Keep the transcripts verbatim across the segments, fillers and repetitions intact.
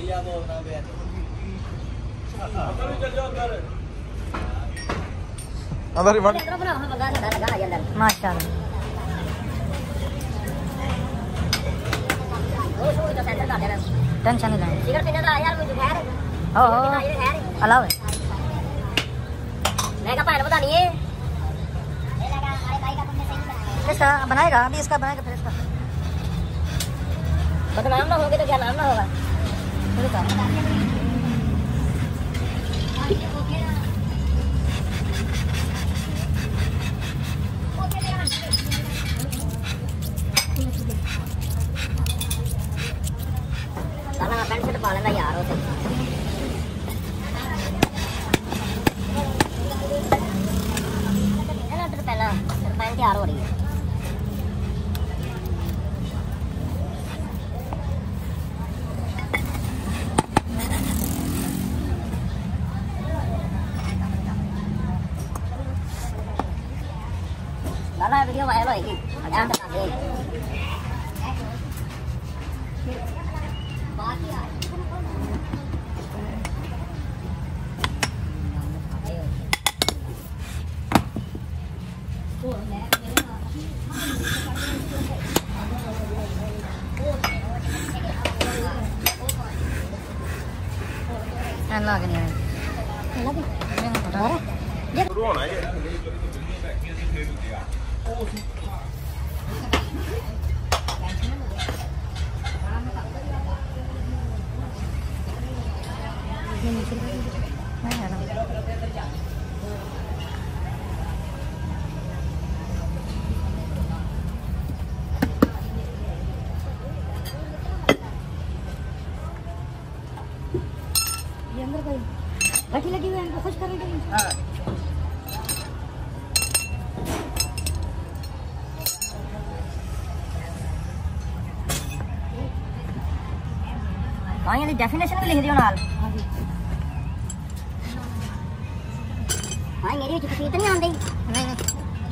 अंदर ही बड़ माशाल्लाह। टेंशन नहीं लें। हो हो अलाव है। मैं का पानी पता नहीं है। इसका बनाएगा अभी, इसका बनाएगा फिर इसका। बदनाम ना होगे तो क्या नाम ना होगा। पैंट शर्ट पा लेना यार होते पहला पैंट तैयार हो रही है। लाला वीडियो वायरल होएगी। लग नहीं शुरू होना है। अंदर कोई भट्टी लगी हुई है, इनको खुश करने के लिए। हाँ। हाँ ये डेफिनेशन भी लिख दियो नाल। हाँ मेरी चिट्ठी इतनी आंदी नहीं नहीं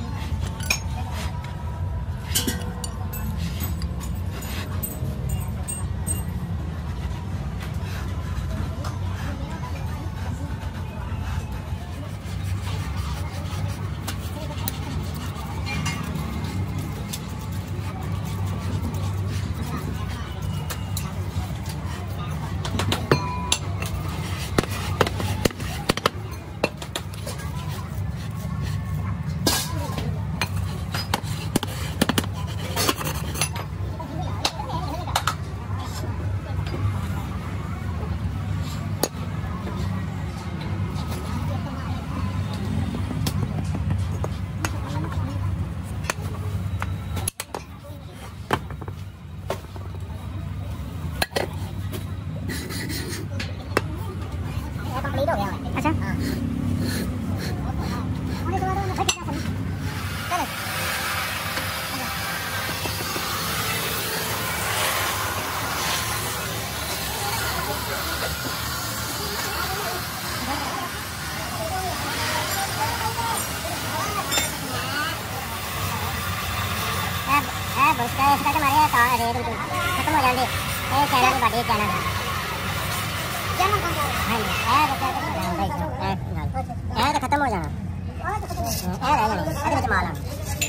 अच्छा हाँ। इसका इसका तो मारे का रेट खत्म हो जाएंगे। ये चैनल को बढ़िया चैनल है। चैनल कौन सा है? हां ये ये ये तो खत्म हो जाना। ये रह जाना अरे बच माला।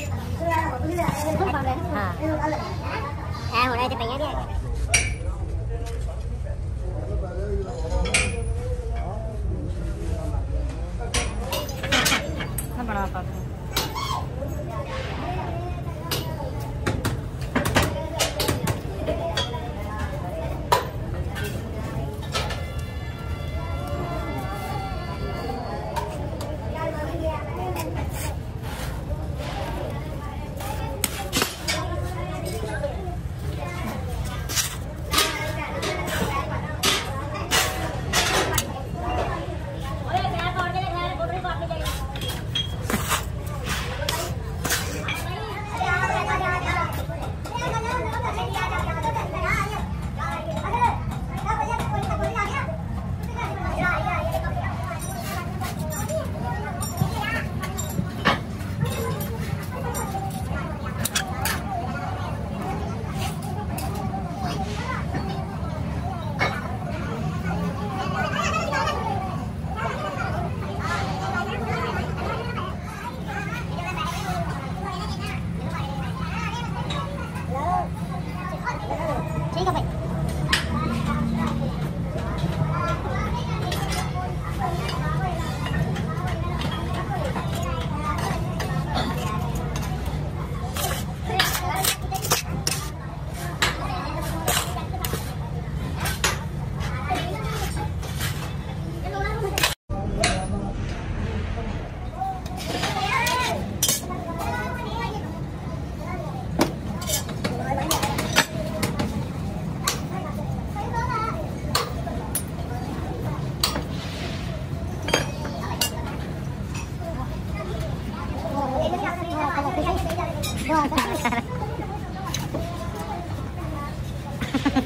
हां ए होने ते पईया भी ना बड़ा पा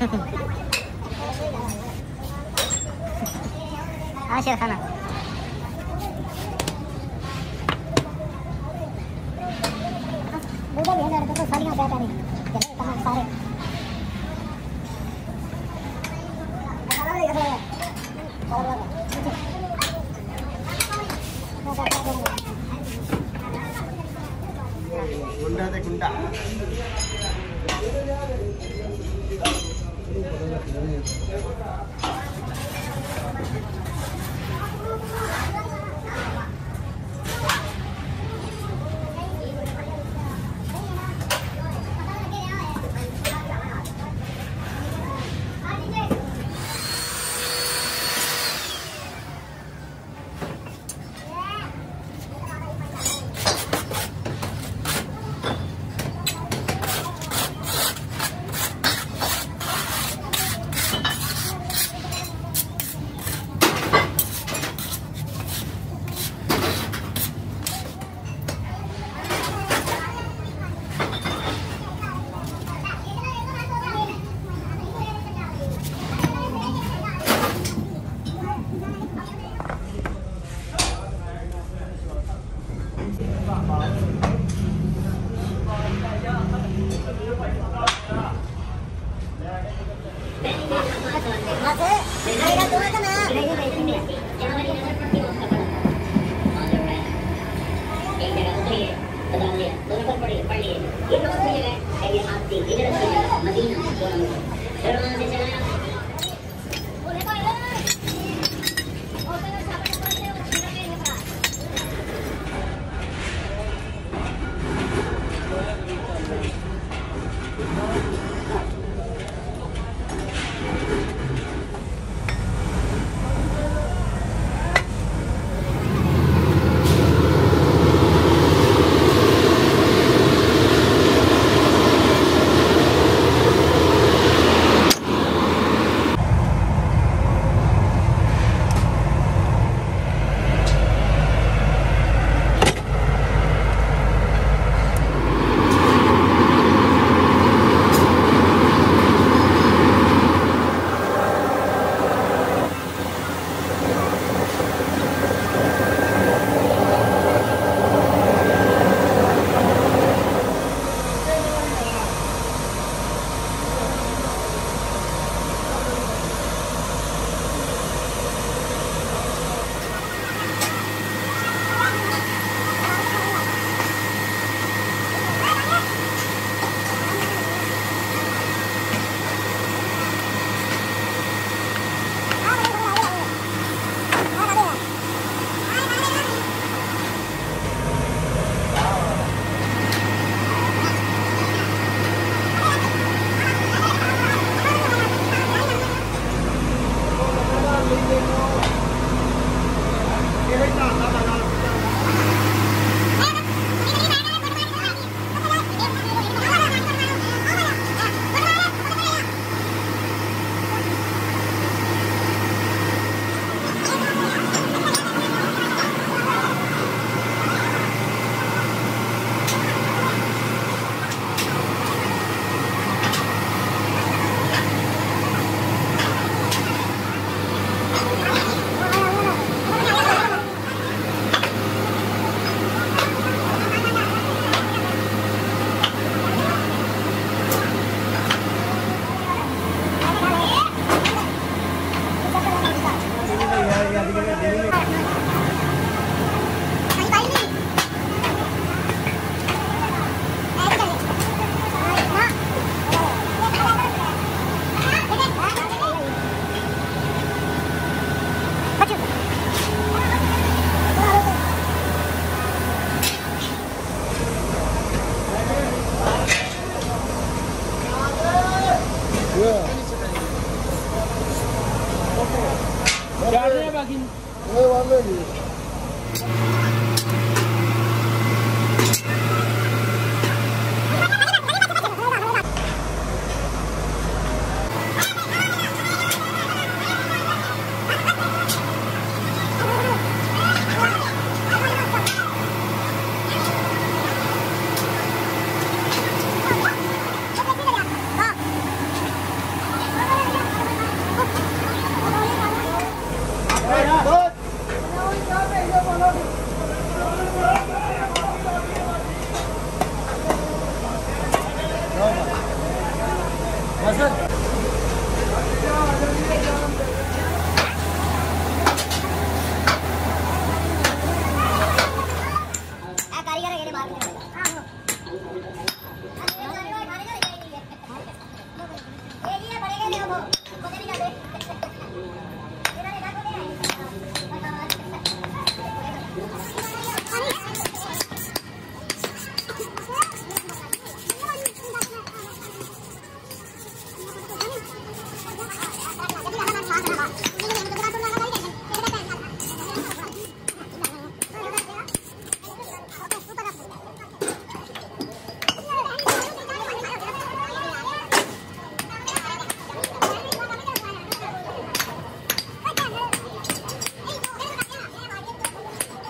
हाँ शेर खाना उधर भी है तो साड़ियाँ बैठा नहीं तमाम सारे गुंडा ते गुंडा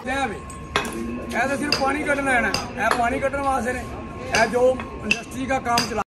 सिर्फ पानी कटना है ना, पानी कटने वास्ते ने जो इंडस्ट्री का काम चला